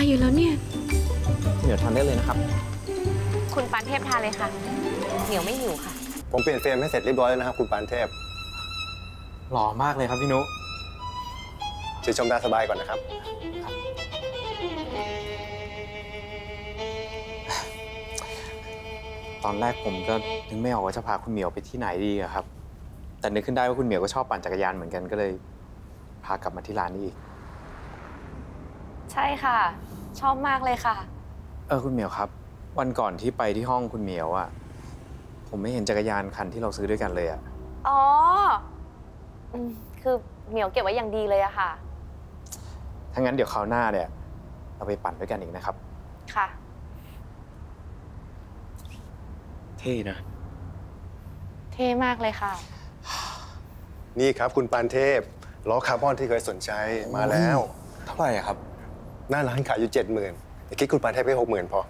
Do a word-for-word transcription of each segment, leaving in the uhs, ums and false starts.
อยู่แล้วเนี่ยเหนียวทานได้เลยนะครับคุณปานเทพทานเลยค่ะเหนียวไม่หิวค่ะผมเปลี่ยนเฟรมให้เสร็จเรียบร้อยแล้วนะครับคุณปานเทพหล่อมากเลยครับพี่นุเชิญชมตาสบายก่อนนะครับตอนแรกผมก็นึกไม่ออกว่าจะพาคุณเหมียวไปที่ไหนดีครับแต่นึกขึ้นได้ว่าคุณเหมียวก็ชอบปั่นจักรยานเหมือนกันก็เลยพากลับมาที่ร้านนี้อีกใช่ค่ะชอบมากเลยค่ะเออคุณเหมียวครับวันก่อนที่ไปที่ห้องคุณเหมียวอ่ะผมไม่เห็นจักรยานคันที่เราซื้อด้วยกันเลยอ่ะอ๋อคือเหมียวเก็บไว้อย่างดีเลยอะค่ะถ้างั้นเดี๋ยวคราวหน้าเนี่ยเราไปปั่นด้วยกันอีกนะครับค่ะเท่นะเท่มากเลยค่ะนี่ครับคุณปานเทพล้อคาร์บอนที่เคยสนใจมาแล้วเท่าไหร่ครับหน้าร้านขายอยู่เจ็ดหมื่นแต่คิดคุณปานเทพแค่หกหมื่นพอ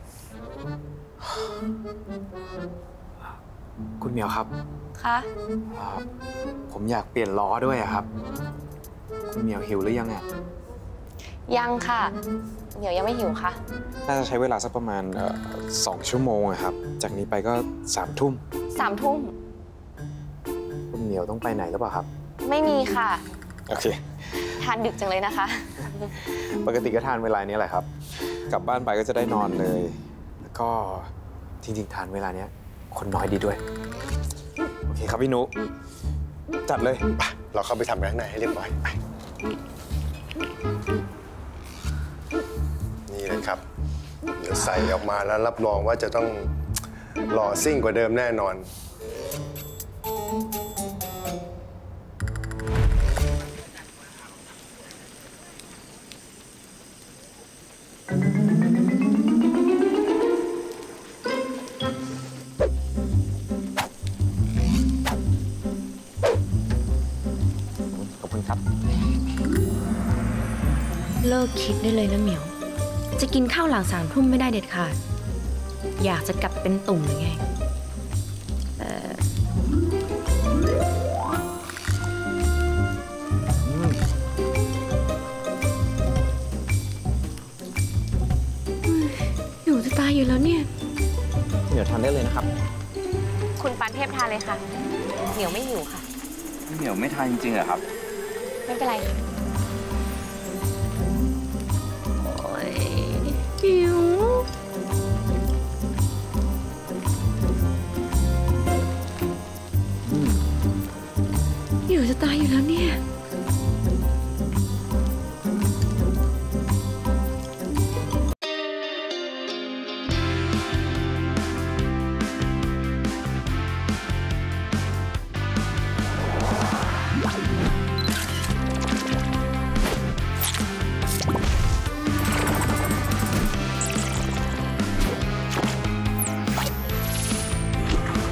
คุณเหมียวครับคะผมอยากเปลี่ยนล้อด้วยครับคุณเหมียวหิวหรือยังอ่ะยังค่ะเหมียวยังไม่หิวค่ะน่าจะใช้เวลาสักประมาณสองชั่วโมงครับจากนี้ไปก็สามทุ่มสามทุ่มคุณเหมียวต้องไปไหนหรือเปล่าครับไม่มีค่ะโอเคทานดึกจังเลยนะคะปกติก็ทานเวลานี้แหละครับกลับบ้านไปก็จะได้นอนเลยแล้วก็จริงๆทานเวลานี้คนน้อยดีด้วยโอเคครับพี่นุจัดเลยไปเราเข้าไปทำกันข้างในให้เรียบร้อยไปนี่เลยครับเดี๋ยวใส่ออกมาแล้วรับรองว่าจะต้องหล่อซิ่งกว่าเดิมแน่นอนเลิกคิดได้เลยนะเหมียวจะกินข้าวหลังสามทุ่มไม่ได้เด็ดขาดอยากจะกลับเป็นตุ่มหรือไงแต่หิวจะตายอยู่แล้วเนี่ยเหนียวทานได้เลยนะครับคุณปานเทพทานเลยค่ะเหนียวไม่หิวค่ะเหนียวไม่ทานจริงๆเหรอครับไม่เป็นไรค่ะ